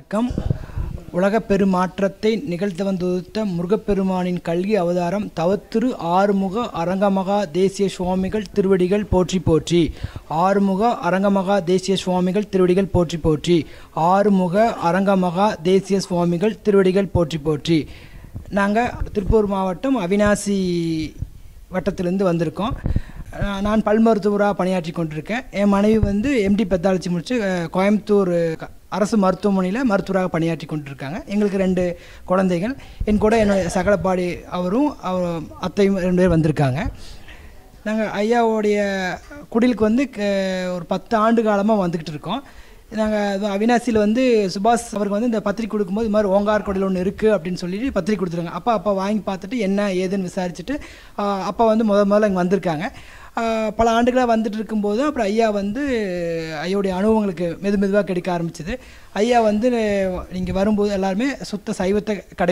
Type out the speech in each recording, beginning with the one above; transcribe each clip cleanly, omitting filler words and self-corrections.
வணக்கம். உலகப் பெருமாற்றத்தை நிகழ்த்தவந்துதித்த முருகப்பெருமானின் கல்கி அவதாரம் தவத்திரு ஆறுமுக அரங்கமகா தேசிய சுவாமிகள் திருவடிகள் போற்றி போற்றி. ஆறுமுக அரங்கமகா தேசிய சுவாமிகள் திருவடிகள் போற்றி போற்றி. ஆறுமுக அரங்கமகா தேசிய சுவாமிகள் திருவடிகள் போற்றி போற்றி. நாங்கள் திருப்பூர் மாவட்டம் அவினாசி வட்டத்திலேருந்து வந்திருக்கோம். நான் பல் மருத்துவராக பணியாற்றி கொண்டிருக்கேன். என் மனைவி எம்டி பெத்தாலஜி முடித்து கோயம்புத்தூர் அரசு மருத்துவமனையில் மருத்துவராக பணியாற்றி கொண்டிருக்காங்க. எங்களுக்கு 2 குழந்தைகள். என் கூட என்னுடைய சகலப்பாடி அவரும் அத்தையும் 2 பேர் வந்திருக்காங்க. நாங்கள் ஐயாவுடைய குடிலுக்கு ஒரு 10 ஆண்டு காலமாக வந்துக்கிட்டு இருக்கோம். நாங்கள் அவினாசியில் சுபாஷ் அவருக்கு இந்த பத்திரிக்கை கொடுக்கும்போது இது மாதிரி ஓங்கார் கொடையில் ஒன்று இருக்குது அப்படின்னு சொல்லிட்டு பத்திரிக்கை கொடுத்துருங்க. அப்பா வாங்கி பார்த்துட்டு என்ன ஏதுன்னு விசாரிச்சுட்டு அப்பா முதல்ல இங்கே வந்திருக்காங்க. பல ஆண்டுகளாக வந்துட்டு இருக்கும்போது அப்புறம் ஐயா ஐயாவுடைய அனுபவங்களுக்கு மெதுவாக கிடைக்க ஆரம்பிச்சிது. ஐயா நீங்கள் வரும்போது எல்லாருமே சுத்த சைவத்தை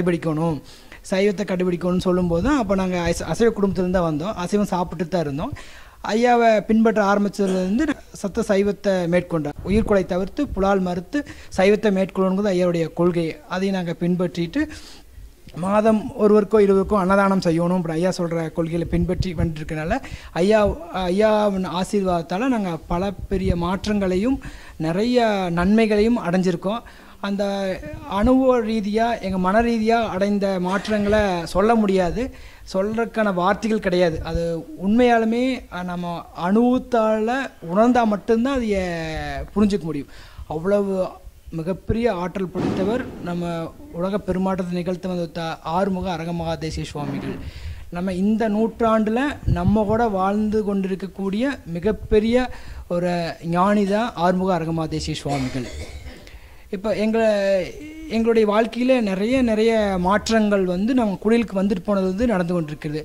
கடைபிடிக்கணும்னு சொல்லும்போது தான் அப்போ நாங்கள் அசைவ குடும்பத்திலேருந்து தான் வந்தோம். அசைவம் சாப்பிட்டு தான் இருந்தோம். ஐயாவை பின்பற்ற ஆரம்பித்ததுலேருந்து சத்த சைவத்தை மேற்கொண்டோம். உயிர்கொலை தவிர்த்து புலால் மறுத்து சைவத்தை மேற்கொள்ளணுங்கிறது ஐயாவுடைய கொள்கை. அதையும் நாங்கள் பின்பற்றிட்டு மாதம் ஒருவருக்கோ 20க்கோ அன்னதானம் செய்யணும் அப்படி ஐயா சொல்கிற கொள்கைகளை பின்பற்றி வந்துருக்கனால ஐயாவின் ஆசீர்வாதத்தால் நாங்கள் பல பெரிய மாற்றங்களையும் நிறைய நன்மைகளையும் அடைஞ்சிருக்கோம். அந்த அனுபவ ரீதியாக எங்கள் மன ரீதியாக அடைந்த மாற்றங்களை சொல்ல முடியாது, சொல்கிறதுக்கான வார்த்தைகள் கிடையாது. அது உண்மையாலுமே நம்ம அனுபவத்தால் உணர்ந்தால் மட்டும்தான் அதை புரிஞ்சிக்க முடியும். அவ்வளவு மிகப்பெரிய ஆற்றல் படைத்தவர் நம்ம உலக பெருமாற்றத்தை நிகழ்த்த வந்த ஆறுமுக அரங்கமகா தேசிய சுவாமிகள். நம்ம இந்த நூற்றாண்டில் நம்ம கூட வாழ்ந்து கொண்டிருக்கக்கூடிய மிகப்பெரிய ஒரு ஞானி தான் ஆறுமுக அரங்கமகா தேசிய சுவாமிகள். இப்போ எங்களுடைய வாழ்க்கையில் நிறைய மாற்றங்கள் நம்ம குடிலுக்கு வந்துட்டு போனது நடந்து கொண்டிருக்கிறது.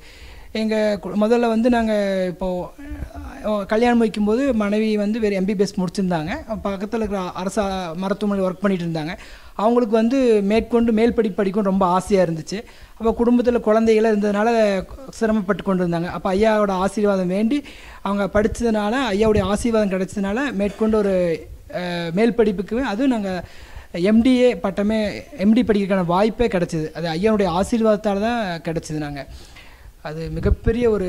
முதல்ல நாங்கள் இப்போது கல்யாணம் வைக்கும்போது மனைவி வேறு MBBS முடிச்சிருந்தாங்க. பக்கத்தில் இருக்கிற அரசு மருத்துவமனையில் ஒர்க் பண்ணிகிட்டு இருந்தாங்க. அவங்களுக்கு மேற்கொண்டு மேல் படிக்கும் ரொம்ப ஆசையாக இருந்துச்சு. அப்போ குடும்பத்தில் குழந்தைகளாக இருந்ததுனால சிரமப்பட்டு கொண்டு இருந்தாங்க. அப்போ ஐயாவோட ஆசீர்வாதம் வேண்டி அவங்க படித்ததுனால ஐயாவுடைய ஆசீர்வாதம் கிடைச்சதுனால மேற்கொண்டு ஒரு மேல் படிப்புக்கு அதுவும் நாங்கள் MDA பட்டமே MD படிக்கிறதுக்கான வாய்ப்பே கிடச்சிது. அது ஐயாவுடைய ஆசீர்வாதத்தால் தான் கிடச்சிது. அது மிகப்பெரிய ஒரு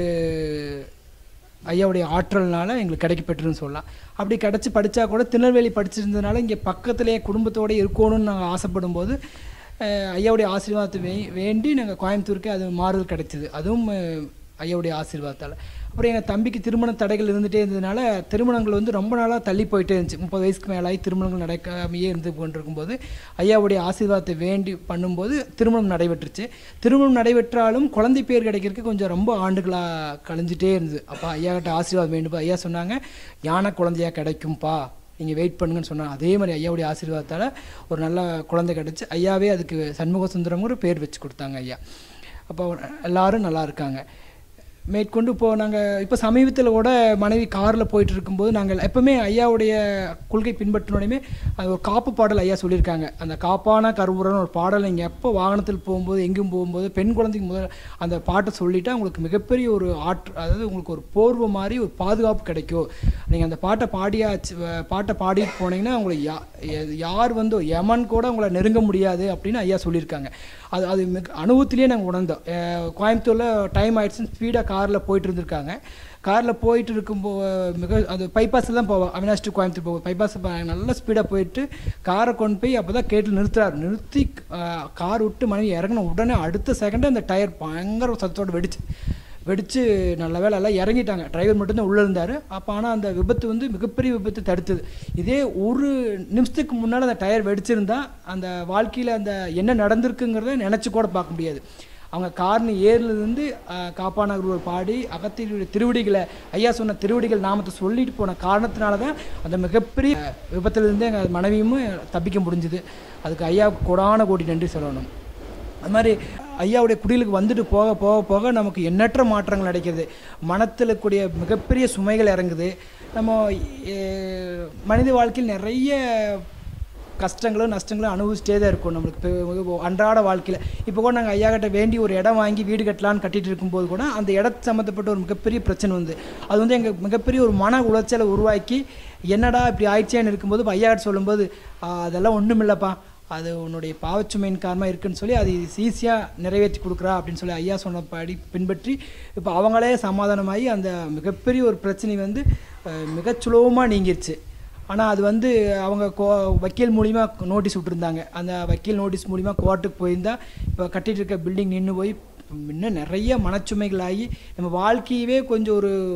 ஐயாவுடைய ஆற்றல்னால எங்களுக்கு கிடைக்கப்பட்டுருன்னு சொல்லலாம். அப்படி கிடச்சி படித்தா கூட திருநெல்வேலி படிச்சிருந்ததுனால இங்கே பக்கத்துலேயே குடும்பத்தோடு இருக்கணும்னு நாங்கள் ஆசைப்படும் போது ஐயாவுடைய ஆசீர்வாதத்தை வேண்டி நாங்கள் கோயம்புத்தூருக்கு அது மாறுதல் கிடைச்சிது. அதுவும் ஐயாவுடைய ஆசீர்வாதத்தால். அப்புறம் எங்கள் தம்பிக்கு திருமண தடைகள் இருந்துகிட்டே இருந்ததுனால திருமணங்கள் ரொம்ப நாளாக தள்ளி போயிட்டே இருந்துச்சு. 30 வயசுக்கு மேலாகி திருமணங்கள் நடக்காமையே இருந்து கொண்டிருக்கும்போது ஐயாவுடைய ஆசீர்வாதத்தை வேண்டி பண்ணும்போது திருமணம் நடைபெற்றுச்சு. திருமணம் நடைபெற்றாலும் குழந்தை பேர் கிடைக்கிறதுக்கு கொஞ்சம் ரொம்ப ஆண்டுகளாக கழிஞ்சிட்டே இருந்தது. அப்போ ஐயாக்கிட்ட ஆசீர்வாதம் வேண்டும். ஐயா சொன்னாங்க, ஞான குழந்தையாக கிடைக்கும்ப்பா, நீங்கள் வெயிட் பண்ணுங்கன்னு சொன்னாங்க. அதே மாதிரி ஐயாவுடைய ஆசீர்வாதத்தால் ஒரு நல்ல குழந்தை கிடச்சி ஐயாவே அதுக்கு சண்முக சுந்தரம்ங்கிற பேர் வச்சு கொடுத்தாங்க ஐயா. அப்போ எல்லோரும் நல்லா இருக்காங்க. மேற்கொண்டு இப்போ சமீபத்தில் கூட மனைவி காரில் போயிட்டு இருக்கும்போது நாங்கள் எப்போவுமே ஐயாவுடைய கொள்கை பின்பற்றினோடையுமே அது ஒரு காப்பு பாடல் ஐயா சொல்லியிருக்காங்க. அந்த காப்பான கருவுரன்னு ஒரு பாடல் நீங்கள் எப்போ வாகனத்தில் போகும்போது எங்கேயும் போகும்போது பெண் குழந்தைக்கு முதல் அந்த பாட்டை சொல்லிவிட்டு உங்களுக்கு மிகப்பெரிய ஒரு அதாவது உங்களுக்கு ஒரு போர்வை மாதிரி ஒரு பாதுகாப்பு கிடைக்கும். நீங்கள் அந்த பாட்டை பாடிட்டு போனீங்கன்னா உங்களுக்கு யார் யமன் கூட உங்களை நெருங்க முடியாது அப்படின்னு ஐயா சொல்லியிருக்காங்க. அது அனுபவத்திலேயே நாங்கள் உணர்ந்தோம். கோயம்புத்தூரில் டைம் ஆகிடுச்சுன்னு ஸ்பீடாக காரில் போயிட்டு இருந்திருக்காங்க. காரில் போயிட்டு இருக்கும்போது அது பைபாஸில் தான் போவோம். அவினாஷ் டு கோயம்புத்தூர் போவோம். பைபாஸ் நல்லா ஸ்பீடாக போயிட்டு காரை கொண்டு போய் அப்போ தான் கேட்டு நிறுத்தி கார் விட்டு மனைவி இறங்கின உடனே அடுத்த செகண்டு அந்த டயர் பயங்கர சத்தத்தோடு வெடித்து நல்ல வேலை எல்லாம் இறங்கிட்டாங்க. டிரைவர் மட்டும்தான் உள்ளே இருந்தார். அப்போ ஆனால் அந்த விபத்து மிகப்பெரிய விபத்து தடுத்தது. இதே ஒரு நிமிஷத்துக்கு முன்னால் அந்த டயர் வெடிச்சிருந்தா அந்த வாழ்க்கையில் அந்த என்ன நடந்திருக்குங்கிறத நினச்சி கூட பார்க்க முடியாது. அவங்க கார்னு ஏர்லேருந்து காப்பானகர் பாடி அகத்தியுடைய திருவடிகளை ஐயா சொன்ன திருவடிகள் நாமத்தை சொல்லிட்டு போன காரணத்தினால தான் அந்த மிகப்பெரிய விபத்துலேருந்து எங்கள் மனைவியும் தப்பிக்க முடிஞ்சுது. அதுக்கு ஐயாவுக்கு கோடான கோடி நன்றி சொல்லணும். அது மாதிரி ஐயாவுடைய குடிலுக்கு வந்துட்டு போக போக போக நமக்கு எண்ணற்ற மாற்றங்கள் நடக்கிறது. மனத்தில் கூடிய மிகப்பெரிய சுமைகள் இறங்குது. நம்ம மனித வாழ்க்கையில் நிறைய கஷ்டங்களும் நஷ்டங்களும் அனுபவிச்சிட்டே தான் இருக்கும் நம்மளுக்கு அன்றாட வாழ்க்கையில். இப்போ கூட நாங்கள் ஐயா கிட்ட வேண்டி ஒரு இடம் வாங்கி வீடு கட்டலான்னு கட்டிகிட்டு இருக்கும்போது கூட அந்த இடத்து சம்மந்தப்பட்ட ஒரு மிகப்பெரிய பிரச்சனை அது எங்கள் மிகப்பெரிய ஒரு மன உளைச்சலை உருவாக்கி என்னடா இப்படி ஆயிடுச்சேன்னு இருக்கும்போது ஐயா கிட்ட சொல்லும்போது அதெல்லாம் ஒன்றும் இல்லைப்பா, அது உன்னுடைய பாவச்சுமையின் காரணமாக இருக்குன்னு சொல்லி அது ஈஸியாக நிறைவேற்றி கொடுக்குறா அப்படின்னு சொல்லி ஐயா சொன்னபடி பின்பற்றி இப்போ அவங்களே சமாதானமாகி அந்த மிகப்பெரிய ஒரு பிரச்சனை வந்து மிகச் சுலபமாக நீங்கிருச்சு. ஆனால் அது வந்து அவங்க வக்கீல் மூலிமா நோட்டீஸ் விட்டுருந்தாங்க. அந்த வக்கீல் நோட்டீஸ் மூலிமா கோர்ட்டுக்கு போயிருந்தால் இப்போ கட்டிகிட்டு இருக்க பில்டிங் நின்று போய் இன்னும் நிறைய மனச்சுமைகளாகி நம்ம வாழ்க்கையவே கொஞ்சம்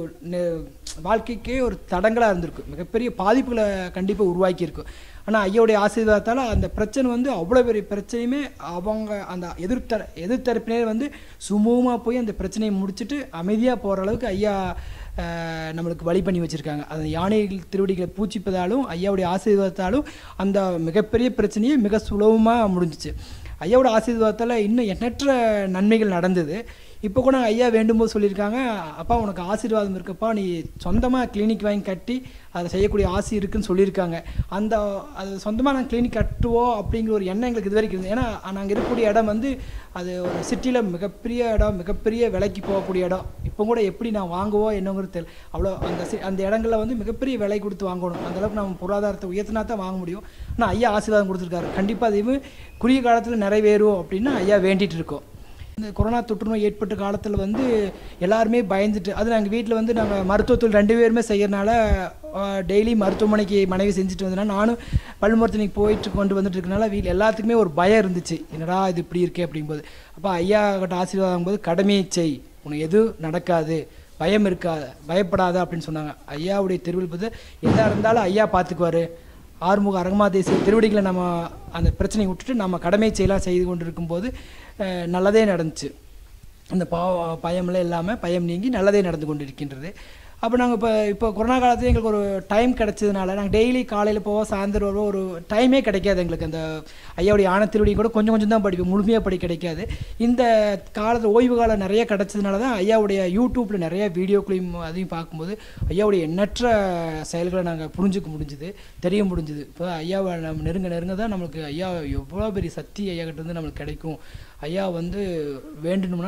வாழ்க்கைக்கே ஒரு தடங்களாக இருந்திருக்கு, மிகப்பெரிய பாதிப்புகளை கண்டிப்பாக உருவாக்கியிருக்கும். ஆனால் ஐயாவுடைய ஆசீர்வாதத்தால் அந்த பிரச்சனை வந்து அவ்வளோ பெரிய பிரச்சனையுமே அவங்க அந்த எதிர்த்தரப்பினர் வந்து சுமூகமாக போய் அந்த பிரச்சனையை முடிச்சுட்டு அமைதியாக போகிற அளவுக்கு ஐயா நம்மளுக்கு வழி பண்ணி வச்சுருக்காங்க. அந்த யானைகள் திருவடிகளை பூச்சிப்பதாலும் ஐயாவுடைய ஆசீர்வாதத்தாலும் அந்த மிகப்பெரிய பிரச்சனையே மிக சுலபமாக முடிஞ்சிச்சு. ஐயாவோட ஆசீர்வாதத்தால் இன்னும் எண்ணற்ற நன்மைகள் நடந்தது. இப்போ கூட ஐயா வேண்டும்போது சொல்லியிருக்காங்க, அப்பா உனக்கு ஆசீர்வாதம் இருக்குப்பா, நீ சொந்தமாக கிளினிக் வாங்கி கட்டி அதை செய்யக்கூடிய ஆசை இருக்குதுன்னு சொல்லியிருக்காங்க. அது சொந்தமாக நாங்கள் கிளினிக் கட்டுவோம் அப்படிங்கிற ஒரு எண்ணம் எங்களுக்கு இது வரைக்கும் இருந்தது. ஏன்னா நாங்கள் இருக்கக்கூடிய இடம் வந்து அது ஒரு சிட்டியில் மிகப்பெரிய இடம், மிகப்பெரிய விலைக்கு போகக்கூடிய இடம். இப்போ கூட எப்படி நான் வாங்குவோம் என்னங்கிறது தெரியல. அவ்வளோ அந்த இடங்களில் வந்து மிகப்பெரிய விலை கொடுத்து வாங்கணும். அந்தளவுக்கு நம்ம பொருளாதாரத்தை உயர்த்தினா தான் வாங்க முடியும். ஆனால் ஐயா ஆசீர்வாதம் கொடுத்துருக்காரு. கண்டிப்பாக அதையும் குறுகிய காலத்தில் நிறைவேறும் அப்படின்னு ஐயா வேண்டிகிட்டு இருக்கோம். இந்த கொரோனா தொற்று நோய் ஏற்பட்ட காலத்தில் வந்து எல்லாருமே பயந்துட்டு, அது நாங்கள் வீட்டில் வந்து நாங்கள் மருத்துவத்தில் 2 பேருமே செய்கிறனால டெய்லி மருத்துவமனைக்கு மனைவி செஞ்சுட்டு வந்ததுனால நானும் பல் மருத்துவமனைக்கு போயிட்டு கொண்டு வந்துட்டு இருக்கனால வீட்டில் எல்லாத்துக்குமே ஒரு பயம் இருந்துச்சு, என்னடா இது இப்படி இருக்கே அப்படிங்கும்போது. அப்போ ஐயா கிட்ட ஆசீர்வாதம் போது கடமையை செய், உனக்கு எதுவும் நடக்காது, பயம் இருக்காது, பயப்படாத அப்படின்னு சொன்னாங்க. ஐயாவுடைய திருவில் பார்த்து எதாக இருந்தாலும் ஐயா பார்த்துக்குவார். ஆறுமுக அரங்கமாதேசிய திருவடிகளை நம்ம அந்த பிரச்சனையை விட்டுட்டு நம்ம கடமை செயலாக செய்து கொண்டு இருக்கும்போது நல்லதே நடந்துச்சு. அந்த பயமெல்லாம் இல்லாமல் பயம் நீங்கி நல்லதே நடந்து கொண்டு இருக்கின்றது. அப்போ நாங்கள் இப்போ கொரோனா காலத்தில் எங்களுக்கு ஒரு டைம் கிடச்சதுனால நாங்கள் டெய்லி காலையில் போவோம், சாயந்தரம் வருவோம். ஒரு டைமே கிடைக்காது எங்களுக்கு. அந்த ஐயாவுடைய ஆனத்திருவடி கூட கொஞ்சம் கொஞ்சம் தான் படிப்போம், முழுமையாக கிடைக்காது. இந்த காலத்தில் ஓய்வு காலம் நிறைய கிடச்சதுனால தான் ஐயாவுடைய யூடியூப்பில் நிறைய வீடியோக்களையும் அதையும் பார்க்கும்போது ஐயாவுடைய எண்ணற்ற செயல்களை நாங்கள் புரிஞ்சுக்க முடிஞ்சுது, தெரிய முடிஞ்சுது. இப்போ ஐயாவை நம்ம நெருங்க தான் நம்மளுக்கு ஐயா எவ்வளோ பெரிய சக்தி ஐயா கிட்டேருந்து நம்மளுக்கு கிடைக்கும். ஐயா வந்து வேண்டணும்னா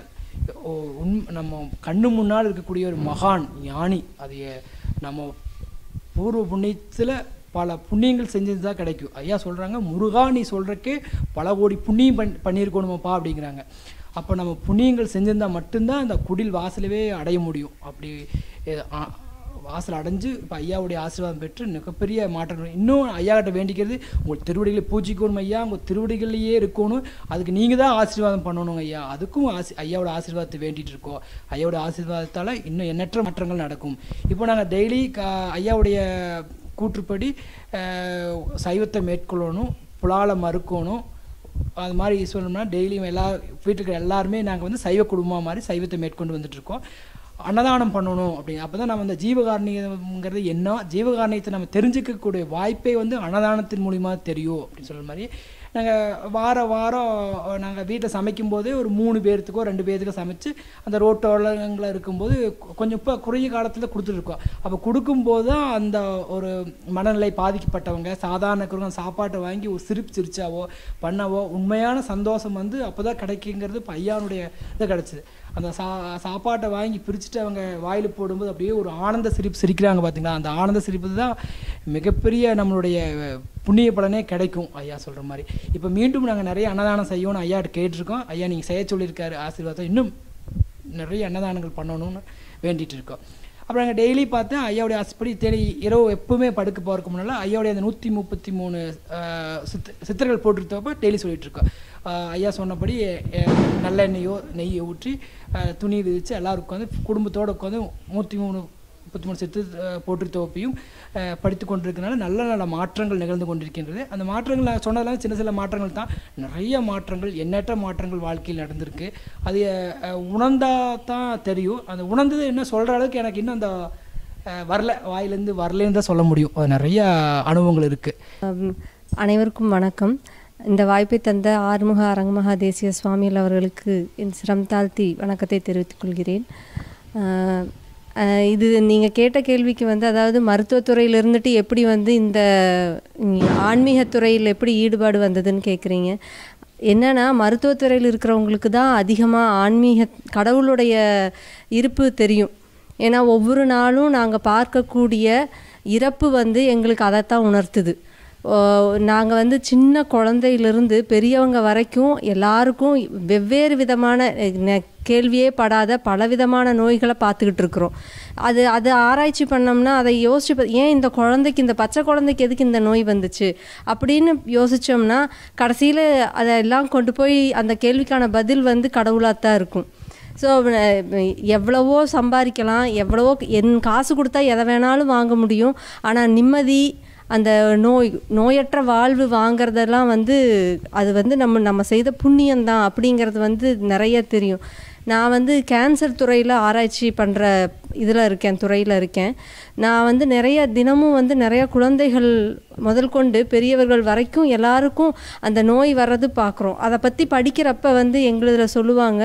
நம்ம கண்ணு முன்னால் இருக்கக்கூடிய ஒரு மகான் ஞானி, அது நம்ம பூர்வ புண்ணியத்தில் பல புண்ணியங்கள் செஞ்சது தான் கிடைக்கும். ஐயா சொல்கிறாங்க, முருகா நீ சொல்கிறக்கே பல கோடி புண்ணியம் பண்ணியிருக்கணுமாப்பா அப்படிங்கிறாங்க. அப்போ நம்ம புண்ணியங்கள் செஞ்சிருந்தால் மட்டும்தான் அந்த குடில் வாசலவே அடைய முடியும். அப்படி வாசல் அடைஞ்சு இப்போ ஐயாவுடைய ஆசீர்வாதம் பெற்று மிகப்பெரிய மாற்றங்கள். இன்னும் ஐயா கிட்ட வேண்டிக்கிறது, உங்கள் திருவடிகளை பூஜிக்கணும் ஐயா, உங்கள் திருவடிகளையே இருக்கணும், அதுக்கு நீங்கள் தான் ஆசீர்வாதம் பண்ணணும் ஐயா. அதுக்கும் ஐயாவோட ஆசீர்வாதத்தை வேண்டிகிட்டு இருக்கோம். ஐயாவோட ஆசீர்வாதத்தால் இன்னும் எண்ணற்ற மாற்றங்கள் நடக்கும். இப்போ நாங்கள் டெய்லி ஐயாவுடைய கூற்றுப்படி சைவத்தை மேற்கொள்ளணும், புலாலை மறுக்கணும். அது மாதிரி சொல்லணும்னா டெய்லியும் வீட்டுக்கு எல்லாருமே நாங்கள் வந்து சைவ குடும்பம் மாதிரி சைவத்தை மேற்கொண்டு வந்துட்டுருக்கோம். அன்னதானம் பண்ணணும் அப்படின்னு. அப்போ தான் நம்ம இந்த ஜீவகாரணியங்கிறது என்ன, ஜீவகாரணியத்தை நம்ம தெரிஞ்சுக்கக்கூடிய வாய்ப்பே வந்து அன்னதானத்தின் மூலிமா தெரியும் அப்படின்னு சொல்கிற மாதிரி நாங்கள் வாரம் நாங்கள் வீட்டில் சமைக்கும்போதே ஒரு 3 பேர்த்துக்கோ 2 பேர்த்துக்கோ சமைச்சு அந்த ரோட்டோலங்களில் இருக்கும்போது கொஞ்சம் இப்போ குறுகிய காலத்தில் கொடுத்துட்ருக்கோம். அப்போ கொடுக்கும்போது தான் அந்த ஒரு மனநிலை பாதிக்கப்பட்டவங்க சாதாரண சாப்பாட்டை வாங்கி ஒரு சிரிச்சாவோ பண்ணவோ உண்மையான சந்தோஷம் வந்து அப்போ தான் கிடைக்குங்கிறது இப்போ ஐயானுடைய இதை கிடச்சிது. அந்த சாப்பாட்டை வாங்கி பிரிச்சுட்டு அவங்க வாயில் போடும்போது அப்படியே ஒரு ஆனந்த சிரிப்பு சிரிக்கிறாங்க பார்த்தீங்களா, அந்த ஆனந்த சிரிப்பு தான் மிகப்பெரிய நம்மளுடைய புண்ணிய பலனே கிடைக்கும் ஐயா சொல்கிற மாதிரி. இப்போ மீண்டும் நாங்கள் நிறைய அன்னதானம் செய்யணும்னு ஐயாட்ட கேட்டிருக்கோம். ஐயா நீங்கள் செய்ய சொல்லியிருக்காரு ஆசீர்வாதம், இன்னும் நிறைய அன்னதானங்கள் பண்ணணும்னு வேண்டிகிட்டு இருக்கோம். அப்புறம் நாங்கள் டெய்லி பார்த்தேன் ஐயாவுடைய ஆசைப்படி தேடி இரவு எப்பவுமே படுக்க போகிறதுக்கு முன்னால் ஐயாவுடைய அந்த 133 சித்திரங்கள் போட்டுருத்தப்போ டெய்லி சொல்லிகிட்ருக்கோம். ஐயா சொன்னபடி நல்லெண்ணெயோ நெய்யை ஊற்றி துணி விதித்து எல்லோரும் உட்காந்து குடும்பத்தோடு உட்காந்து 133 சித்து போட்டு துவப்பியும் படித்து கொண்டிருக்கிறனால நல்ல நல்ல மாற்றங்கள் நிகழ்ந்து கொண்டிருக்கின்றது. அந்த மாற்றங்கள் நான் சொன்னதெல்லாம் சின்ன மாற்றங்கள் தான், நிறைய மாற்றங்கள் எண்ணற்ற மாற்றங்கள் வாழ்க்கையில் நடந்திருக்கு. அது உணர்ந்தால் தான் தெரியும். அந்த உணர்ந்தது என்ன சொல்கிற அளவுக்கு எனக்கு இன்னும் அந்த வாயிலேருந்து வரலேன்னு தான் சொல்ல முடியும். நிறைய அனுபவங்கள் இருக்குது. அனைவருக்கும் வணக்கம். இந்த வாய்ப்பை தந்த ஆறுமுக அரங்கமகாதேசிய சுவாமிகள் அவர்களுக்கு என் சிரம் தாழ்த்தி வணக்கத்தை தெரிவித்துக் கொள்கிறேன். இது நீங்கள் கேட்ட கேள்விக்கு வந்து அதாவது மருத்துவத்துறையில் இருந்துட்டு எப்படி வந்து இந்த ஆன்மீகத்துறையில் எப்படி ஈடுபாடு வந்ததுன்னு கேட்குறீங்க. என்னென்னா மருத்துவத்துறையில் இருக்கிறவங்களுக்கு தான் அதிகமாக கடவுளுடைய இருப்பு தெரியும். ஏன்னா ஒவ்வொரு நாளும் நாங்கள் பார்க்கக்கூடிய இறப்பு வந்து எங்களுக்கு அதைத்தான் உணர்த்துது. நாங்கள் வந்து சின்ன குழந்தையிலிருந்து பெரியவங்க வரைக்கும் எல்லாருக்கும் வெவ்வேறு விதமான கேள்வியே படாத பலவிதமான நோய்களை பார்த்துக்கிட்டு இருக்கிறோம். அது ஆராய்ச்சி பண்ணோம்னா அதை யோசிச்சு ஏன் இந்த குழந்தைக்கு, இந்த பச்சை குழந்தைக்கு எதுக்கு இந்த நோய் வந்துச்சு அப்படின்னு யோசித்தோம்னா கடைசியில் அதெல்லாம் கொண்டு போய் அந்த கேள்விக்கான பதில் வந்து கடவுளாக தான் இருக்கும். ஸோ எவ்வளவோ சம்பாதிக்கலாம், எவ்வளவோ காசு கொடுத்தா எதை வேணாலும் வாங்க முடியும். ஆனால் நிம்மதி, அந்த நோயற்ற வாழ்வு வாங்கிறதெல்லாம் வந்து அது வந்து நம்ம செய்த புண்ணியந்தான் அப்படிங்கிறது வந்து நிறைய தெரியும். நான் வந்து கேன்சர் துறையில் ஆராய்ச்சி பண்ணுற துறையில் இருக்கேன். நான் வந்து தினமும் வந்து நிறைய குழந்தைகள் முதல் கொண்டு பெரியவர்கள் வரைக்கும் எல்லாருக்கும் அந்த நோய் வர்றது பார்க்குறோம். அதை பற்றி படிக்கிறப்ப வந்து எங்களில் சொல்லுவாங்க,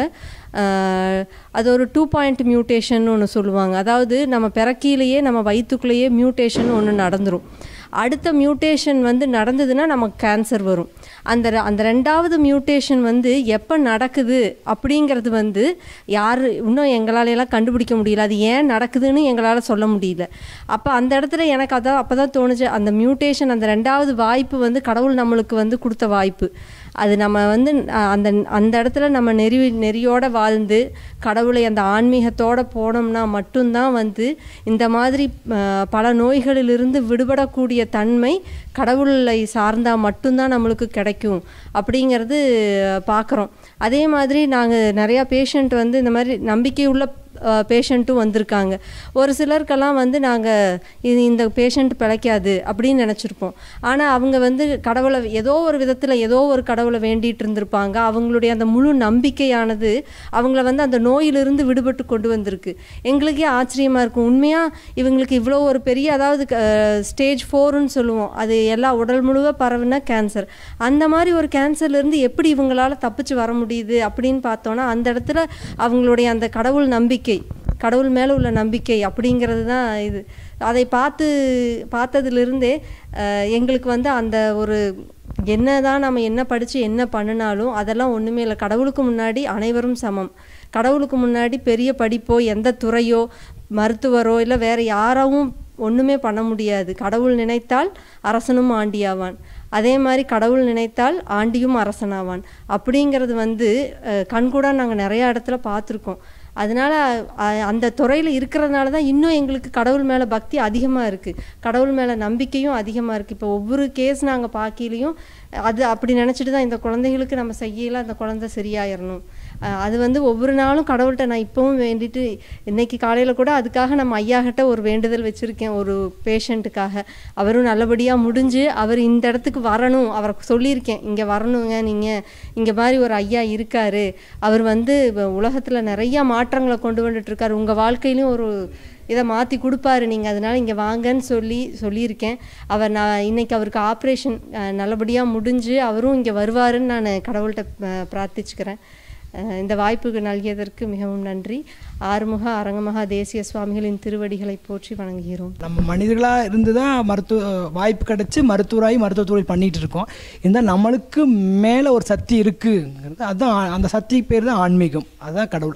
அது ஒரு 2 பாயிண்ட் மியூட்டேஷன் ஒன்று சொல்லுவாங்க. அதாவது நம்ம பிறக்கிலேயே நம்ம வயிற்றுக்குள்ளேயே மியூட்டேஷன் ஒன்று நடந்துடும். அடுத்த மியூட்டேஷன் வந்து நடந்ததுன்னா நமக்கு கேன்சர் வரும். அந்த ரெண்டாவது மியூட்டேஷன் வந்து எப்போ நடக்குது அப்படிங்கிறது வந்து இன்னும் எங்களாலையெல்லாம் கண்டுபிடிக்க முடியல. அது ஏன் நடக்குதுன்னு எங்களால் சொல்ல முடியல. அப்போ அந்த இடத்துல எனக்கு அப்போ தான் தோணுச்சு, அந்த மியூட்டேஷன், அந்த ரெண்டாவது வாய்ப்பு வந்து கடவுள் நம்மளுக்கு வந்து கொடுத்த வாய்ப்பு. அது நம்ம வந்து அந்த இடத்துல நம்ம நெறியோடு வாழ்ந்து கடவுளை அந்த ஆன்மீகத்தோடு போனோம்னா மட்டும்தான் வந்து இந்த மாதிரி பல நோய்களிலிருந்து விடுபடக்கூடிய தன்மை கடவுளை சார்ந்தால் மட்டும்தான் நம்மளுக்கு கிடைக்கும் அப்படிங்கிறது பார்க்குறோம். அதே மாதிரி நாங்கள் நிறையா பேஷண்ட் வந்து இந்த மாதிரி நம்பிக்கையுள்ள பேஷண்ட்டும் வந்திருக்காங்க. ஒரு சிலருக்கெல்லாம் வந்து நாங்கள் இந்த பேஷண்ட் பிழைக்காது அப்படின்னு நினச்சிருப்போம். ஆனால் அவங்க வந்து கடவுளை ஏதோ ஒரு விதத்தில் ஏதோ ஒரு கடவுளை வேண்டிகிட்டு இருந்திருப்பாங்க. அவங்களுடைய அந்த முழு நம்பிக்கையானது அவங்கள வந்து அந்த நோயிலிருந்து விடுபட்டு கொண்டு வந்திருக்கு. எங்களுக்கே ஆச்சரியமாக இருக்கும், உண்மையாக இவங்களுக்கு இவ்வளோ ஒரு பெரிய, அதாவது ஸ்டேஜ் 4ன்னு சொல்லுவோம், அது எல்லா உடல் முழுவ பரவுன கேன்சர். அந்த மாதிரி ஒரு கேன்சர்லேருந்து எப்படி இவங்களால் தப்பிச்சு வர முடியுது அப்படின்னு பார்த்தோன்னா அந்த இடத்துல அவங்களுடைய அந்த கடவுள் நம்பிக்கை, கடவுள் மேலே உள்ள நம்பிக்கை அப்படிங்கிறது தான் இது. அதை பார்த்ததுலேருந்தே எங்களுக்கு வந்து அந்த ஒரு என்ன தான் நம்ம என்ன படித்து என்ன பண்ணினாலும் அதெல்லாம் ஒன்றுமே இல்லை. கடவுளுக்கு முன்னாடி அனைவரும் சமம். கடவுளுக்கு முன்னாடி பெரிய படிப்போ எந்த துறையோ மருத்துவரோ இல்லை வேறு யாராவும் ஒன்றுமே பண்ண முடியாது. கடவுள் நினைத்தால் அரசனும் ஆண்டியாவான், அதே மாதிரி கடவுள் நினைத்தால் ஆண்டியும் அரசனாவான் அப்படிங்கிறது வந்து கண்கூட நாங்கள் நிறையா இடத்துல பார்த்துருக்கோம். அதனால் அந்த துறையில் இருக்கிறதுனால தான் இன்னும் எங்களுக்கு கடவுள் மேலே பக்தி அதிகமாக இருக்குது, கடவுள் மேலே நம்பிக்கையும் அதிகமாக இருக்குது. இப்போ ஒவ்வொரு கேஸ் நாங்கள் பார்க்கலையும் அது அப்படி நினச்சிட்டு தான் இந்த குழந்தைகளுக்கு நம்ம செய்யலாம், அந்த குழந்தை சரியாயிடணும். அது வந்து ஒவ்வொரு நாளும் கடவுள்கிட்ட நான் இப்போவும் வேண்டிட்டு, இன்றைக்கி காலையில் கூட அதுக்காக நம்ம ஐயாகிட்ட ஒரு வேண்டுதல் வச்சுருக்கேன், ஒரு பேஷண்ட்டுக்காக. அவரும் நல்லபடியாக முடிஞ்சு அவர் இந்த இடத்துக்கு வரணும், அவரை சொல்லியிருக்கேன், இங்கே வரணுங்க, நீங்கள் இங்கே மாதிரி ஒரு ஐயா இருக்கார், அவர் வந்து உலகத்தில் நிறையா மாற்றங்களை கொண்டு வந்துட்டுருக்கார், உங்கள் வாழ்க்கையிலையும் ஒரு இதை மாற்றி கொடுப்பாரு, நீங்கள் அதனால் இங்கே வாங்கன்னு சொல்லியிருக்கேன். நான் இன்றைக்கி அவருக்கு ஆப்ரேஷன் நல்லபடியாக முடிஞ்சு அவரும் இங்கே வருவாருன்னு நான் கடவுள்கிட்ட பிரார்த்திச்சுக்கிறேன். இந்த வாய்ப்புக்கு நல்கியதற்கு மிகவும் நன்றி. ஆறுமுக அரங்கமகா தேசிய சுவாமிகளின் திருவடிகளை போற்றி வணங்குகிறோம். நம்ம மனிதர்களாக இருந்து தான் வாய்ப்பு கிடச்சி மருத்துவராகி மருத்துவத்துறை பண்ணிகிட்டு இருக்கோம். இருந்தால் நம்மளுக்கு மேலே ஒரு சக்தி இருக்குங்கிறது, அதுதான் அந்த சக்திக்கு பேர் தான் ஆன்மீகம், அதுதான் கடவுள்.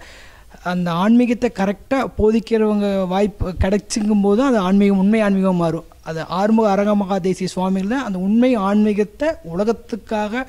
அந்த ஆன்மீகத்தை கரெக்டாக போதிக்கிறவங்க வாய்ப்பு கிடைச்சிக்கும் போது அது ஆன்மீகம், உண்மை ஆன்மீகம் மாறும். அது ஆறுமுக அரங்கமகா தேசிய சுவாமிகள் தான் அந்த உண்மை ஆன்மீகத்தை உலகத்துக்காக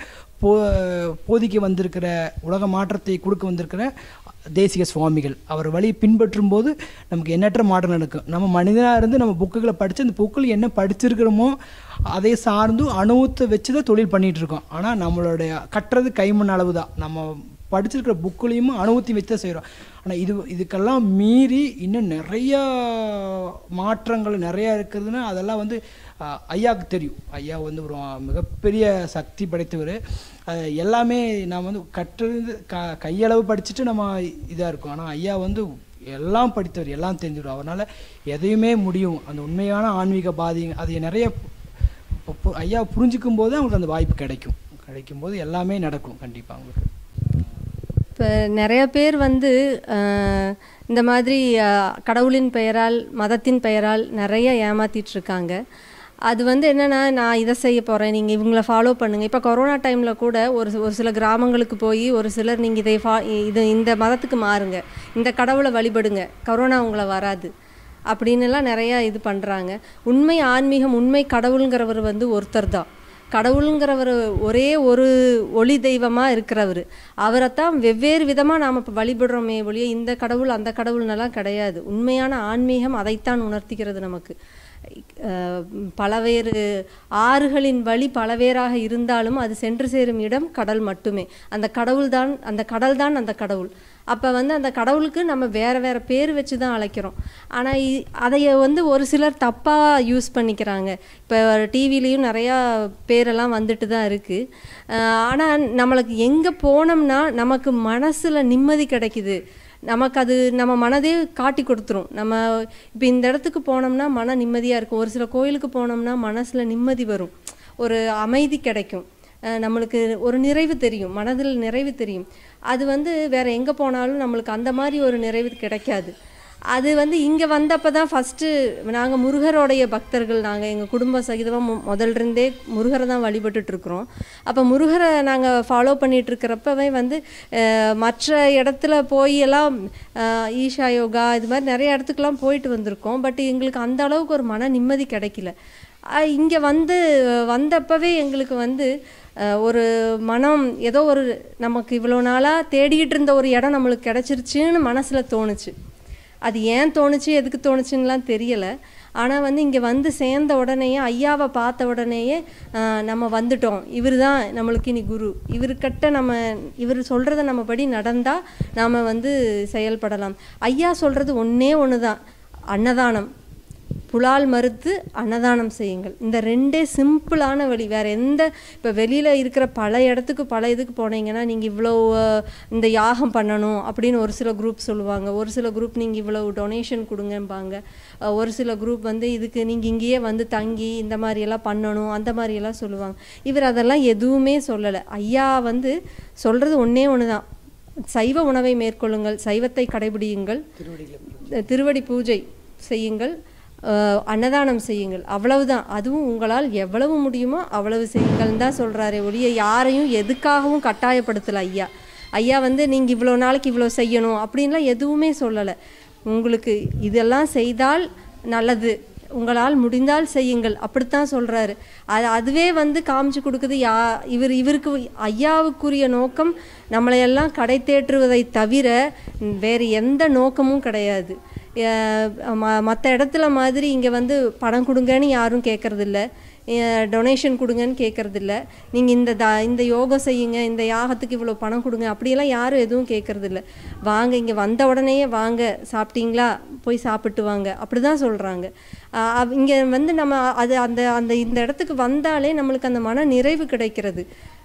போதிக்க வந்திருக்கிற, உலக மாற்றத்தை கொடுக்க வந்திருக்கிற தேசிய சுவாமிகள். அவர் வழியை பின்பற்றும் போது நமக்கு எண்ணற்ற மாற்றம் நடக்கும். நம்ம மனிதனாக இருந்து நம்ம புக்குகளை படித்து அந்த புக்கில் என்ன படிச்சிருக்கிறோமோ அதை சார்ந்து அனுபவத்தை வச்சு தான் தொழில் பண்ணிகிட்டு இருக்கோம். ஆனால் நம்மளுடைய கட்டுறது கைமண் அளவு தான். நம்ம படிச்சிருக்கிற புக்குலையும் அனுபவத்தையும் வச்சு தான் செய்கிறோம். ஆனால் இதுக்கெல்லாம் மீறி இன்னும் நிறையா மாற்றங்கள் நிறையா இருக்குதுன்னா அதெல்லாம் வந்து ஐயாவுக்கு தெரியும். ஐயா வந்து ஒரு மிகப்பெரிய சக்தி படைத்தவர். எல்லாமே நாம் வந்து கற்றது கையளவு படிச்சுட்டு நம்ம இதாக இருக்கும். ஆனால் ஐயா வந்து எல்லாம் படித்தவர், எல்லாம் தெரிஞ்சுடும். அவரால் எதையுமே முடியும். அந்த உண்மையான ஆன்மீக பாதி அது நிறைய ஐயா புரிஞ்சிக்கும் போது அவங்களுக்கு அந்த வாய்ப்பு கிடைக்கும்போது எல்லாமே நடக்கும் கண்டிப்பாக அவங்களுக்கு. இப்போ நிறைய பேர் வந்து இந்த மாதிரி கடவுளின் பெயரால் மதத்தின் பெயரால் நிறைய ஏமாற்றிட்டுருக்காங்க. அது வந்து என்னென்னா, நான் இதை செய்ய போகிறேன், நீங்கள் இவங்கள ஃபாலோ பண்ணுங்கள். இப்போ கொரோனா டைமில் கூட ஒரு சில கிராமங்களுக்கு போய் ஒரு சிலர் நீங்கள் இந்த மதத்துக்கு மாறுங்க, இந்த கடவுளை வழிபடுங்க, கொரோனா உங்களை வராது அப்படின்னுலாம் நிறையா இது பண்ணுறாங்க. உண்மை ஆன்மீகம், உண்மை கடவுளுங்கிறவர் வந்து ஒருத்தர் தான். கடவுளுங்கிறவர் ஒரே ஒரு ஒளி தெய்வமாக இருக்கிறவர். அவரைத்தான் வெவ்வேறு விதமாக நாம் இப்போ வழிபடுறோமே ஒழிய இந்த கடவுள் அந்த கடவுள்னெல்லாம் கிடையாது. உண்மையான ஆன்மீகம் அதைத்தான் உணர்த்திக்கிறது நமக்கு. பலவேறு ஆறுகளின் வழி பலவேறாக இருந்தாலும் அது சென்று சேரும் இடம் கடல் மட்டுமே. அந்த கடல் தான் அந்த கடவுள். அப்போ வந்து அந்த கடவுளுக்கு நம்ம வேறு வேறு பேர் வச்சு தான் அழைக்கிறோம். ஆனால் அதை வந்து ஒரு சிலர் தப்பாக யூஸ் பண்ணிக்கிறாங்க. இப்போ டிவிலையும் நிறையா பேரெல்லாம் வந்துட்டு தான் இருக்குது. ஆனால் நம்மளுக்கு எங்கே போனோம்னா நமக்கு மனசில் நிம்மதி கிடைக்குது, நமக்கு அது நம்ம மனதே காட்டி கொடுத்துரும். நம்ம இப்போ இந்த இடத்துக்கு போனோம்னா மன நிம்மதியாக இருக்கும். ஒரு சில கோயிலுக்கு போனோம்னா மனசில் நிம்மதி வரும், ஒரு அமைதி கிடைக்கும், நம்மளுக்கு ஒரு நிறைவு தெரியும், மனதில் நிறைவு தெரியும். அது வந்து வேறு எங்கே போனாலும் நம்மளுக்கு அந்த மாதிரி ஒரு நிறைவு கிடைக்காது. அது வந்து இங்கே வந்தப்போ தான் ஃபஸ்ட்டு நாங்கள் முருகரோடைய பக்தர்கள். நாங்கள் எங்கள் குடும்ப சகிதமாக முதல்லேருந்தே முருகரை தான் வழிபட்டுருக்குறோம். அப்போ முருகரை நாங்கள் ஃபாலோ பண்ணிகிட்ருக்கிறப்பவே வந்து மற்ற இடத்துல போய் எல்லாம் ஈஷா யோகா இது மாதிரி நிறைய இடத்துக்குலாம் போயிட்டு வந்திருக்கோம். பட் எங்களுக்கு அந்த அளவுக்கு ஒரு மன நிம்மதி கிடைக்கல. இங்கே வந்தப்பவே எங்களுக்கு வந்து ஒரு மனம் ஏதோ ஒரு நமக்கு இவ்வளோ நாளாக தேடிக்கிட்டு இருந்த ஒரு இடம் நம்மளுக்கு கிடச்சிருச்சுன்னு மனசில் தோணுச்சு. அது ஏன் தோணுச்சு, எதுக்கு தோணுச்சுன்னெலாம் தெரியலை. ஆனால் வந்து இங்கே வந்து சேர்ந்த உடனேயே, ஐயாவை பார்த்த உடனேயே நம்ம வந்துட்டோம், இவர் தான் நம்மளுக்கு இனி குரு, இவர் சொல்கிறத நம்ம படி நடந்தால் நாம் வந்து செயல்படலாம். ஐயா சொல்கிறது ஒன்றே ஒன்று தான், அன்னதானம். புலால் மறுத்து அன்னதானம் செய்யுங்கள். இந்த ரெண்டே சிம்பிளான வழி. வேறு எந்த இப்போ வெளியில் இருக்கிற பல இதுக்கு போனீங்கன்னா நீங்கள் இவ்வளோ இந்த யாகம் பண்ணணும் அப்படின்னு ஒரு சில குரூப் சொல்லுவாங்க. ஒரு சில குரூப் நீங்கள் இவ்வளோ டொனேஷன் கொடுங்கம்பாங்க. ஒரு சில குரூப் வந்து இதுக்கு நீங்கள் இங்கேயே வந்து தங்கி இந்த மாதிரியெல்லாம் பண்ணணும் அந்த மாதிரியெல்லாம் சொல்லுவாங்க. இவர் அதெல்லாம் எதுவுமே சொல்லலை. ஐயா வந்து சொல்கிறது ஒன்றே ஒன்று தான், சைவ உணவை மேற்கொள்ளுங்கள், சைவத்தை கடைபிடியுங்கள், திருவடி பூஜை செய்யுங்கள், அன்னதானம் செய்யுங்கள், அவ்வளவுதான். அதுவும் உங்களால் எவ்வளவு முடியுமோ அவ்வளவு செய்யுங்கள்னு தான் சொல்கிறாரே ஒழிய யாரையும் எதுக்காகவும் கட்டாயப்படுத்தலை ஐயா. ஐயா வந்து நீங்கள் இவ்வளோ நாளைக்கு இவ்வளோ செய்யணும் அப்படின்லாம் எதுவுமே சொல்லலை. உங்களுக்கு இதெல்லாம் செய்தால் நல்லது, உங்களால் முடிந்தால் செய்யுங்கள், அப்படித்தான் சொல்கிறாரு. அதுவே வந்து காமிச்சு கொடுக்குது. இவருக்கு ஐயாவுக்குரிய நோக்கம் நம்மளையெல்லாம் கடை தேற்றுவதை தவிர வேறு எந்த நோக்கமும் கிடையாது. மற்ற இடத்துல மாதிரி இங்கே வந்து பணம் கொடுங்கன்னு யாரும் கேட்குறதில்ல, டொனேஷன் கொடுங்கன்னு கேட்குறதில்ல, நீங்கள் இந்த யோகம் செய்யுங்க, இந்த யாகத்துக்கு இவ்வளோ பணம் கொடுங்க அப்படியெல்லாம் யாரும் எதுவும் கேட்குறதில்ல. வாங்க, இங்கே வந்த உடனேயே வாங்க, சாப்பிட்டீங்களா போய் சாப்பிட்டு வாங்க, அப்படி தான் சொல்கிறாங்க. இங்கே வந்து நம்ம இந்த இடத்துக்கு வந்தாலே நம்மளுக்கு அந்த மன நிறைவு கிடைக்கிறது.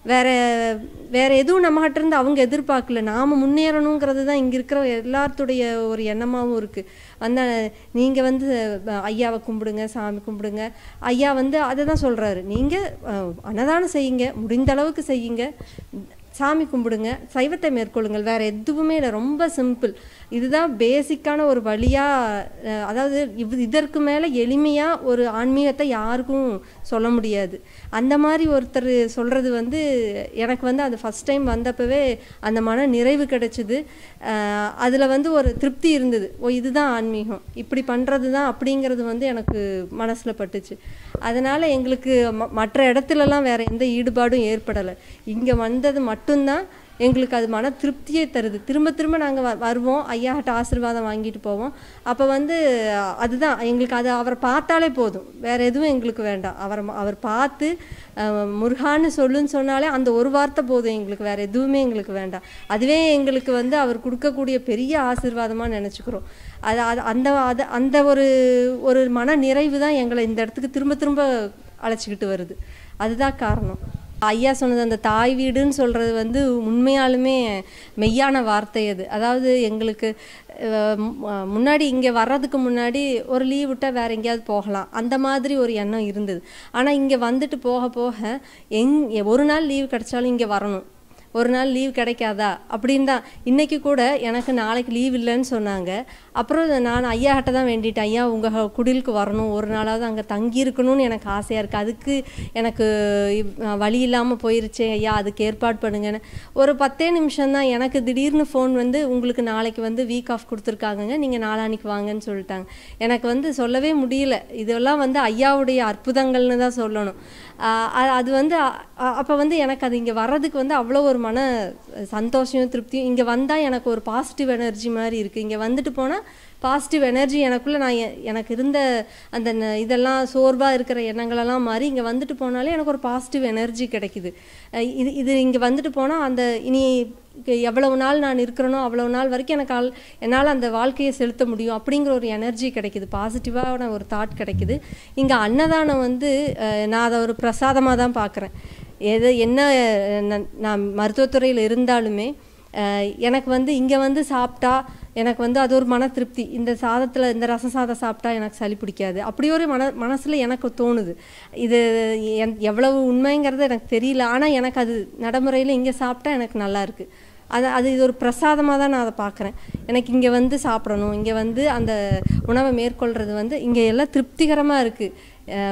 வேறு எதுவும் நம்மகிட்ட இருந்து அவங்க எதிர்பார்க்கல. நாம் முன்னேறணுங்கிறது தான் இங்கே இருக்கிற எல்லாத்துடைய ஒரு எண்ணமாகவும் இருக்குது. நீங்கள் வந்து ஐயாவை கும்பிடுங்க, சாமி கும்பிடுங்க. ஐயா வந்து அதை தான் சொல்கிறாரு, நீங்கள் அன்னதானம் செய்யுங்க, முடிந்த அளவுக்கு செய்யுங்க, சாமி கும்பிடுங்க, சைவத்தை மேற்கொள்ளுங்கள், வேறு எதுவுமே இல்லை. ரொம்ப சிம்பிள். இதுதான் பேசிக்கான ஒரு வழியாக. அதாவது இதற்கு மேலே எளிமையாக ஒரு ஆன்மீகத்தை யாருக்கும் சொல்ல முடியாது. அந்த மாதிரி ஒருத்தர் சொல்கிறது வந்து எனக்கு வந்து அது ஃபஸ்ட் டைம் வந்தப்பவே அந்த மன நிறைவு கிடைச்சிது. அதில் வந்து ஒரு திருப்தி இருந்தது. இதுதான் ஆன்மீகம், இப்படி பண்ணுறது தான் அப்படிங்கிறது வந்து எனக்கு மனசில் பட்டுச்சு. அதனால் எங்களுக்கு மற்ற இடத்துலலாம் வேறு எந்த ஈடுபாடும் ஏற்படலை. இங்கே வந்தது மட்டும்தான் எங்களுக்கு அது மன திருப்தியே தருது. திரும்ப திரும்ப நாங்கள் வருவோம், ஐயாட்ட ஆசீர்வாதம் வாங்கிட்டு போவோம். அப்போ வந்து அதுதான் எங்களுக்கு, அது அவரை பார்த்தாலே போதும், வேறு எதுவும் எங்களுக்கு வேண்டாம். அவர் பார்த்து முருகான்னு சொல்லுன்னு சொன்னாலே அந்த ஒரு வார்த்தை போதும் எங்களுக்கு, வேறு எதுவுமே எங்களுக்கு வேண்டாம். அதுவே எங்களுக்கு வந்து அவர் கொடுக்கக்கூடிய பெரிய ஆசீர்வாதமாக நினச்சிக்கிறோம். அந்த ஒரு மன நிறைவு தான் எங்களை இந்த இடத்துக்கு திரும்ப திரும்ப அழைச்சிக்கிட்டு வருது. அதுதான் காரணம். ஐயா சொன்னது அந்த தாய் வீடுன்னு சொல்கிறது வந்து உண்மையாலுமே மெய்யான வார்த்தை அது. அதாவது எங்களுக்கு முன்னாடி இங்கே வர்றதுக்கு முன்னாடி ஒரு லீவ் விட்டால் வேறு எங்கேயாவது போகலாம் அந்த மாதிரி ஒரு எண்ணம் இருந்தது. ஆனால் இங்கே வந்துட்டு போக போக ஒரு நாள் லீவ் கிடைச்சாலும் இங்கே வரணும், ஒரு நாள் லீவ் கிடைக்காதா அப்படின்னு தான். இன்றைக்கி கூட எனக்கு நாளைக்கு லீவ் இல்லைன்னு சொன்னாங்க. அப்புறம் நான் ஐயாகிட்ட தான் வேண்டிட்டேன், ஐயா உங்கள் குடிலுக்கு வரணும், ஒரு நாளாவது அங்கே தங்கியிருக்கணும்னு எனக்கு ஆசையாக இருக்குது, அதுக்கு எனக்கு வழி இல்லாமல் போயிருச்சே ஐயா, அதுக்கு ஏற்பாடு பண்ணுங்கன்னு. ஒரு 10 நிமிஷம்தான் எனக்கு திடீர்னு ஃபோன் வந்து உங்களுக்கு நாளைக்கு வந்து வீக் ஆஃப் கொடுத்துருக்காங்கங்க, நீங்கள் நாளான்னைக்கு வாங்கன்னு சொல்லிட்டாங்க. எனக்கு வந்து சொல்லவே முடியல. இதெல்லாம் வந்து ஐயாவுடைய அற்புதங்கள்னு தான் சொல்லணும். அது வந்து அப்போ வந்து எனக்கு அது இங்கே வர்றதுக்கு வந்து அவ்வளோ ஒரு மன சந்தோஷம் திருப்தியும். இங்கே வந்தால் எனக்கு ஒரு பாசிட்டிவ் எனர்ஜி மாதிரி இருக்குது. இங்கே வந்துட்டு போனால் பாசிட்டிவ் எனர்ஜி எனக்குள்ளே எனக்கு இருந்த அந்த இதெல்லாம் சோர்வாக இருக்கிற எண்ணங்களெல்லாம் மாறி இங்கே வந்துட்டு போனாலே எனக்கு ஒரு பாசிட்டிவ் எனர்ஜி கிடைக்குது. இது இங்கே வந்துட்டு போனால் அந்த இனி எவ்வளவு நாள் நான் இருக்கிறேனோ அவ்வளவு நாள் வரைக்கும் என்னால் அந்த வாழ்க்கையை செலுத்த முடியும் அப்படிங்கிற ஒரு எனர்ஜி கிடைக்குது, பாசிட்டிவான ஒரு தாட் கிடைக்குது. இங்கே அன்னதானம் வந்து நான் அதை ஒரு பிரசாதமாக தான் பார்க்குறேன். என்ன நான் மருத்துவத்துறையில் இருந்தாலுமே எனக்கு வந்து இங்கே வந்து சாப்பிட்டா எனக்கு வந்து அது ஒரு மன திருப்தி. இந்த சாதத்தில் இந்த ரச சாதம் சாப்பிட்டா எனக்கு சளி பிடிக்காது, அப்படி ஒரு மனசில் எனக்கு தோணுது. இது எவ்வளவு உண்மைங்கிறது எனக்கு தெரியல, ஆனால் எனக்கு அது நடைமுறையில் இங்கே சாப்பிட்டா எனக்கு நல்லா இருக்குது. அது இது ஒரு பிரசாதமாக தான் நான் அதை பார்க்குறேன். எனக்கு இங்கே வந்து சாப்பிடணும், இங்கே வந்து அந்த உணவை மேற்கொள்கிறது வந்து இங்கே எல்லாம் திருப்திகரமாக இருக்குது.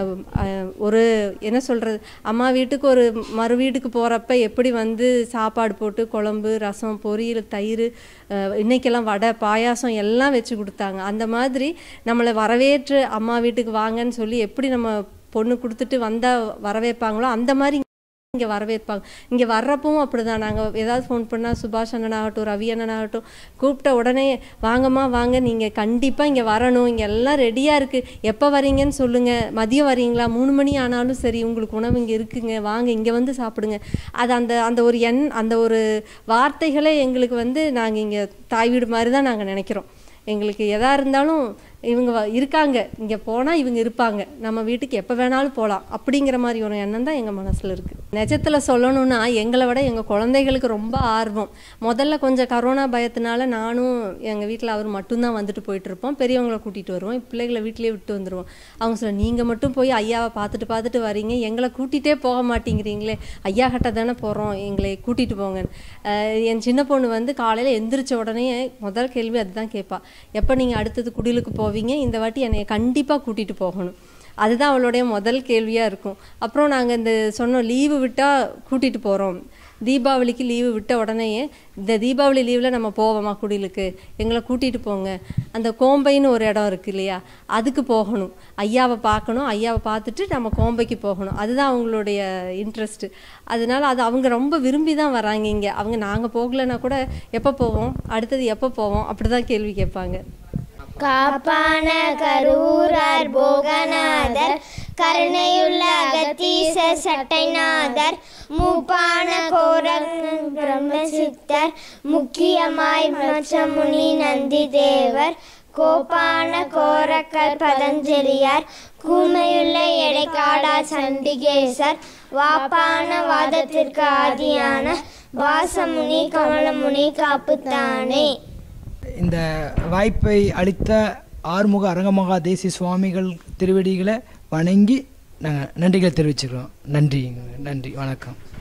ஒரு என்ன சொல்கிறது, அம்மா வீட்டுக்கு ஒரு மறு வீட்டுக்கு போகிறப்ப எப்படி வந்து சாப்பாடு போட்டு குழம்பு ரசம் பொரியல் தயிர் இன்றைக்கெல்லாம் வடை பாயாசம் எல்லாம் வச்சு கொடுத்தாங்க, அந்த மாதிரி நம்மளை வரவேற்று அம்மா வீட்டுக்கு வாங்கன்னு சொல்லி எப்படி நம்ம பொண்ணு கொடுத்துட்டு வந்தால் வரவேற்பாங்களோ அந்த மாதிரி இங்கே வரவேற்பாங்க. இங்கே வர்றப்பவும் அப்படி தான். நாங்கள் ஏதாவது ஃபோன் பண்ணால் சுபாஷ் அண்ணனாகட்டும் ரவி அண்ணனாகட்டும் கூப்பிட்ட உடனே வாங்கம்மா வாங்க, நீங்கள் கண்டிப்பாக இங்கே வரணும், இங்கே எல்லாம் ரெடியாக இருக்குது, எப்போ வரீங்கன்னு சொல்லுங்கள், மதியம் வரீங்களா, 3 மணி ஆனாலும் சரி உங்களுக்கு உணவு இங்கே இருக்குங்க, வாங்க இங்கே வந்து சாப்பிடுங்க. அது அந்த ஒரு அந்த ஒரு வார்த்தைகளே எங்களுக்கு வந்து நாங்கள் இங்கே தாய் வீடு மாதிரி தான் நாங்கள் நினைக்கிறோம். எங்களுக்கு எதாக இருந்தாலும் இவங்க இருக்காங்க, இங்கே போனால் இவங்க இருப்பாங்க, நம்ம வீட்டுக்கு எப்போ வேணாலும் போகலாம் அப்படிங்கிற மாதிரி ஒரு எண்ணம் தான் எங்கள் மனசில் இருக்குது. நிஜத்தில் சொல்லணுன்னா எங்களை விட எங்கள் குழந்தைகளுக்கு ரொம்ப ஆர்வம். முதல்ல கொஞ்சம் கரோனா பயத்தினால நானும் எங்கள் வீட்டில் அவர் மட்டும்தான் வந்துட்டு போயிட்டுருப்போம், பெரியவங்களை கூட்டிகிட்டு வருவோம், பிள்ளைகளை வீட்டிலே விட்டு வந்துடுவோம். அவங்க சொல்ல நீங்கள் மட்டும் போய் ஐயாவை பார்த்துட்டு வரீங்க, எங்களை கூட்டிகிட்டே போக மாட்டேங்கிறீங்களே, ஐயா கிட்ட தானே போகிறோம், எங்களை கூட்டிகிட்டு போங்கன்னு. என் சின்ன பொண்ணு வந்து காலையில் எந்திரிச்ச உடனே முதல் கேள்வி அதுதான் கேட்பா, எப்போ நீங்கள் அடுத்தது குடிலுக்கு போவீங்க, இந்த வாட்டி என்னை கண்டிப்பாக கூட்டிகிட்டு போகணும். அதுதான் அவளுடைய முதல் கேள்வியாக இருக்கும். அப்புறம் நாங்கள் இந்த சொன்னோம் லீவு விட்டால் கூட்டிகிட்டு போகிறோம், தீபாவளிக்கு லீவு விட்ட உடனேயே இந்த தீபாவளி லீவில் நம்ம போவோமா குடிலுக்கு, எங்களை கூட்டிகிட்டு போங்க, அந்த கோம்பைன்னு ஒரு இடம் இருக்குது இல்லையா, அதுக்கு போகணும், ஐயாவை பார்க்கணும், ஐயாவை பார்த்துட்டு நம்ம கோம்பைக்கு போகணும், அதுதான் அவங்களுடைய இன்ட்ரெஸ்ட்டு. அதனால் அது அவங்க ரொம்ப விரும்பி தான் வராங்க இங்கே. அவங்க நாங்கள் போகலைன்னா கூட எப்போ போவோம், அடுத்தது எப்போ போவோம், அப்படி தான் கேள்வி கேட்பாங்க. காப்பான கரூரார் போகநாதர் கருணையுள்ள அகத்தீச சட்டைநாதர் மூப்பான கோரக் பிரம்மசித்தர் முக்கியமாய் மச்சமுனி நந்தி தேவர் கோப்பான கோரக்கர் பதஞ்சலியார் கூமையுள்ள எடைக்காடா சண்டிகேசர் வாப்பான வாதத்திற்கு ஆதியான வாசமுனி கமலமுனி காப்புத்தானே. இந்த வாய்ப்பை அளித்த ஆறுமுக அரங்கமகா தேசிய சுவாமிகள் திருவடிகளை வணங்கி நாங்கள் நன்றிகளை தெரிவிச்சுக்கிறோம். நன்றி, வணக்கம்.